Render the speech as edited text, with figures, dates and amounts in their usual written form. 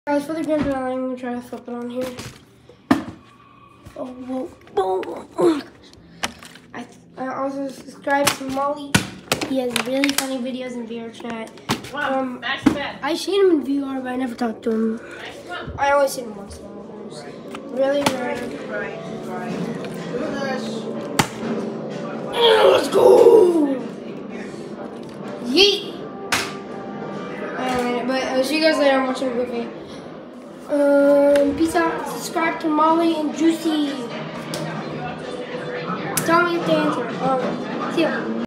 Guys, for the grand finale, I'm gonna try to flip it on here. Oh, whoa. I also subscribe to Molly. He has really funny videos in VR chat. I seen him in VR, but I never talked to him. I always see him once in a while. Really rare. Let's go! Yeet! But I'll see you guys later. I'm watching a movie. Peace out. Subscribe to Molly and Juicy. Tell me if they answer. See ya.